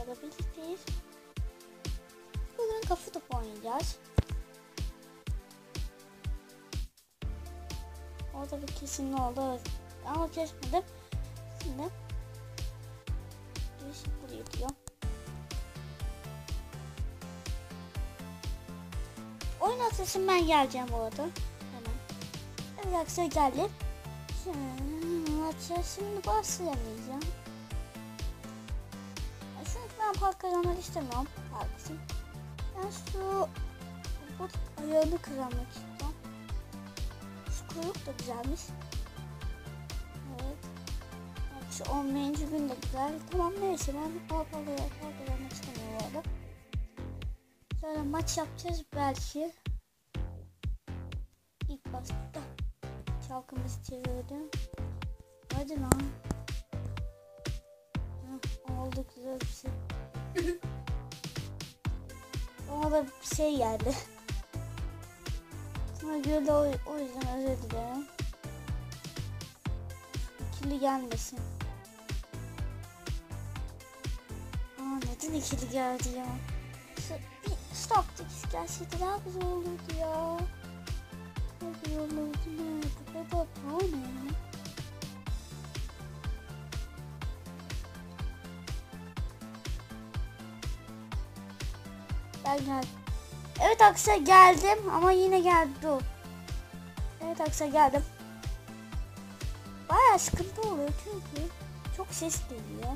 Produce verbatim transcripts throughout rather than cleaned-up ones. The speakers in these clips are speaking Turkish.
arkadaşlarla birlikteyiz. Bugün kafa topu oynayacağız. Orada bir kesin oldu, evet. Ama kesmedim. Şimdi giriş buraya diyor. Oyun atlasın, ben geleceğim bu arada. Hemen. Evet arkadaşlar, geldim. Şimdi maça şimdi başlayamayacağım. Çünkü ben park kazanmak istemiyorum. Haklısın. Ben şu bu ayağını kazanmak istiyorum. Şu kuyruk da güzelmiş. Evet. Şu olmayınca gün de güzel. Tamam, neyse, ben bu park kazanmak istemiyorum bu arada. Sonra maç yapacağız belki. İlk başta çalkımızı çevirdim. Hadi lan. Heh, oldu, güzel bir şey. Ona da bir şey geldi. Sonra gördü, o, o yüzden özür dilerim. İkili gelmesin. Aa, neden ikili geldi ya? Bir stop dikisi gelseydi daha güzel olurdu ya. Ne güzel olurdu ne? Bu kadar pahalı ne ya? Ben geldim. Evet arkadaşlar, geldim ama yine geldi. Dur. Evet arkadaşlar, geldim. Bayağı sıkıntı oluyor çünkü çok ses geliyor.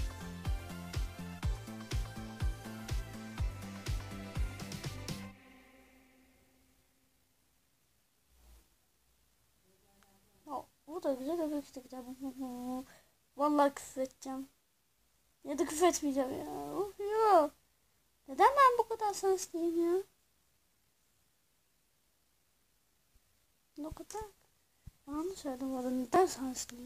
Oh, bu da güzel, öbürkü de güzel. Vallahi küfür edeceğim. Ya da küfür etmeyeceğim ya. Of ya. Neden ben bu kadar şanslıyım ya? O kadar yanlış söyledim orada. Neden şanslıyım?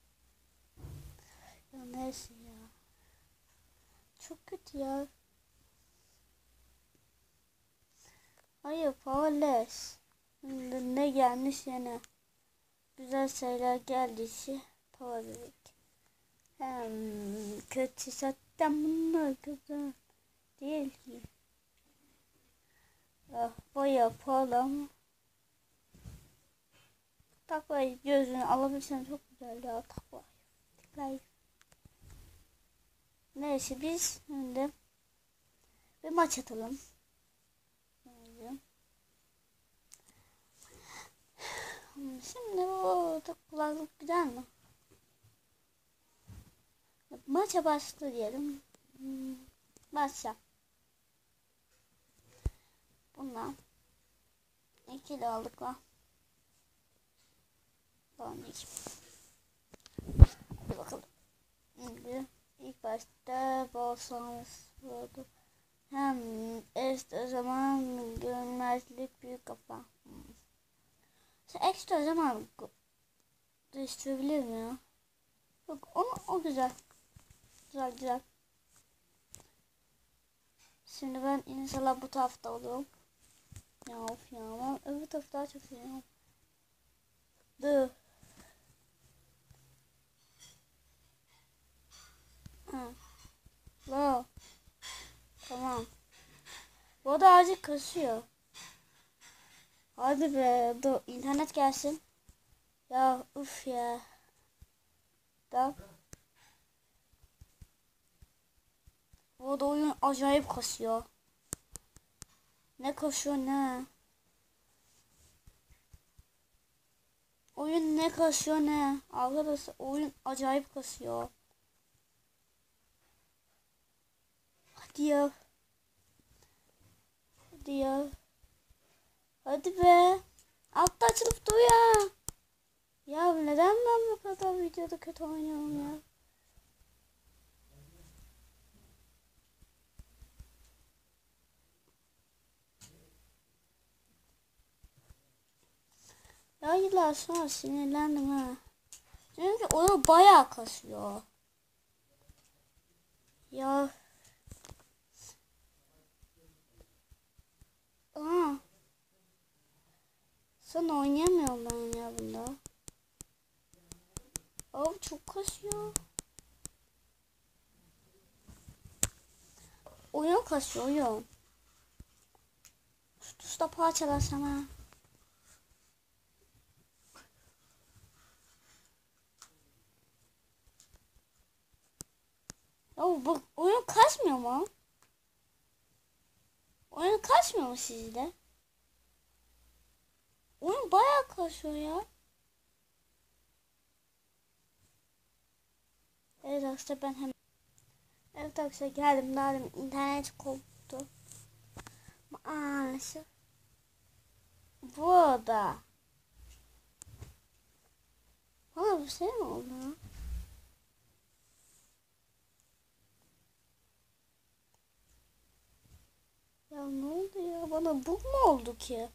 Ya neyse ya. Çok kötü ya. Hayır, Paoles. Şimdi ne gelmiş yine? Güzel şeyler geldiyse Paoles. Hem kötü zaten bunlar güzel değil ki. Ah, bayağı pahalı ama. Taklayı gözünü alabilsem çok güzel ya, taklayı. Taklayı. Neyse, biz şimdi bir maç atalım. Şimdi bu kulaklık güzel mi? Maça başla diyelim. Başla. Bundan ikili aldık lan. Tamam, iyi. Hadi bakalım. Şimdi ilk başta bol şans oldu. Hem ekstra zaman görünmezlik, büyük kafa. Sen ekstra zaman değiştirebilir mi ya? Yok, onu o güzel. Güzel güzel. Şimdi ben inşallah bu tarafta olurum. Ya of ya, ben öbür tarafı daha çok seviyorum. Dı. Ha. La. Tamam. Bu arada acil kasıyor. Hadi be, dur internet gelsin. Ya uf ya. Da. Bu arada oyun acayip kasıyor. Ne kasıyor ne? Oyun ne kasıyor ne? Arkadaşlar, oyun acayip kasıyor. Hadi ya. Hadi ya. Hadi be. Altta açılıp dur ya. Ya neden ben bu kadar videoda kötü oynuyorum ya? Ya yıllar sonra sinirlendim ha. Çünkü oyun bayağı kasıyor. Ya. Aa. Sen oynayamıyorum ben ya bunda. Abi çok kasıyor. oyun kasıyor oyun. Şu tuşla parçalasana. Ya bu oyun kasmıyor mu? Oyun kasmıyor mu sizde? Oyun bayağı kasıyor ya. Evet arkadaşlar ben hemen. Evet arkadaşlar geldim geldim. İnternet koptu. Maalesef. Bu arada. Bana bir şey mi oldu? Ya ne oldu ya? Bana bug mu oldu ki?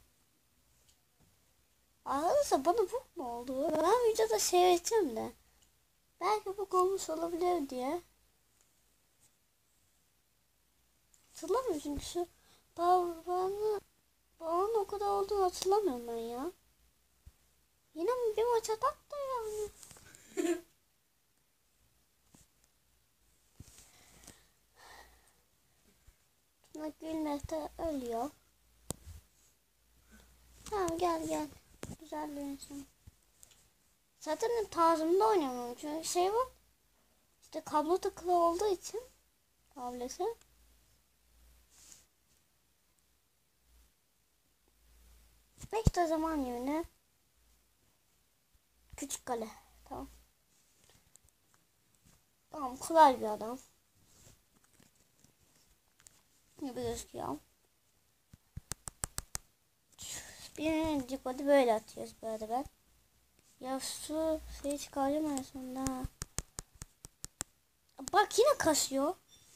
Arkadaşlar bana bug mu oldu? Ben videoda seyredeceğim de. Belki bug olmuş olabilir diye. Hatırlamıyorum çünkü şu bağını bağın o kadar olduğunu hatırlamıyorum ben ya. Yine bir maç atak da yani. Tuna gülmekte ölüyor. Tamam gel gel. Güzel dönüşüm. Zaten tarzımda oynamıyorum çünkü şey var. İşte kablo takılı olduğu için tablete. Belki de zaman yerine küçük kale. Tamam. Tamam kolay bir adam. Ne gözüküyor. Birinci kodu böyle atıyoruz böyle ben. Ya su şeyi çıkaracağım en sonunda. Bak yine kasıyor.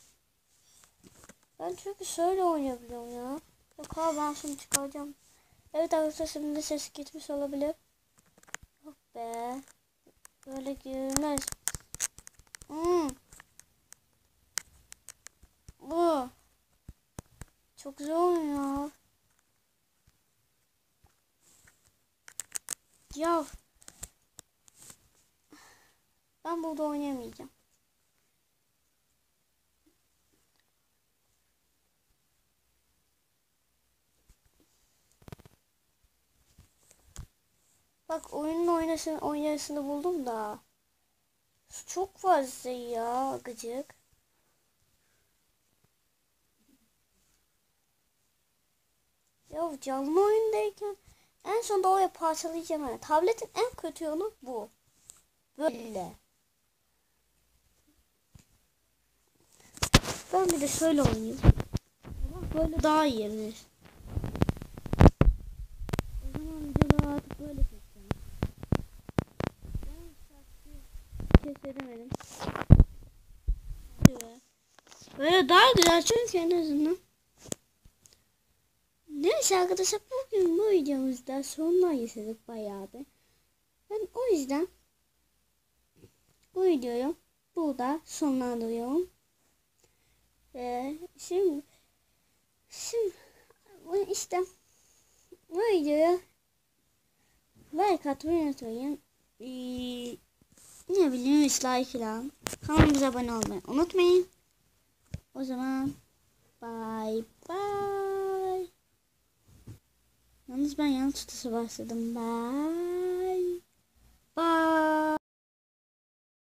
Ben çünkü şöyle oynayabiliyorum ya. Yok abi ben şunu çıkaracağım. Evet arkadaşlar şimdi ses gitmiş olabilir. Yok be. Böyle girmez. Hmm. Bu. Çok zor ya. Ya. Ben burada oynayamayacağım. Bak oyunun oynasın oynasını buldum da. Çok fazla ya gıcık. Ya canlı oyundayken en sonunda oraya parçalayacağım. Yani. Tabletin en kötü yanı bu. Böyle. Ben bir de şöyle oynayayım. Böyle daha iyi. O zaman videoda artık böyle çekeceğim. Ben şarkıyı kesemedim. Böyle daha güzel çünkü en azından. Neyse arkadaşlar bugün bu videomuzda sonuna getirdik bayağı bir. Ben o yüzden bu videoyu burada sonlandırıyorum. Ee, şimdi şimdi işte bu videoya like atmayı unutmayın. Ee, ne bileyim like falan. Kanalımıza abone olmayı unutmayın. O zaman bye bye. Yalnız ben yanlış tutuşa başladım. Bye. Bye.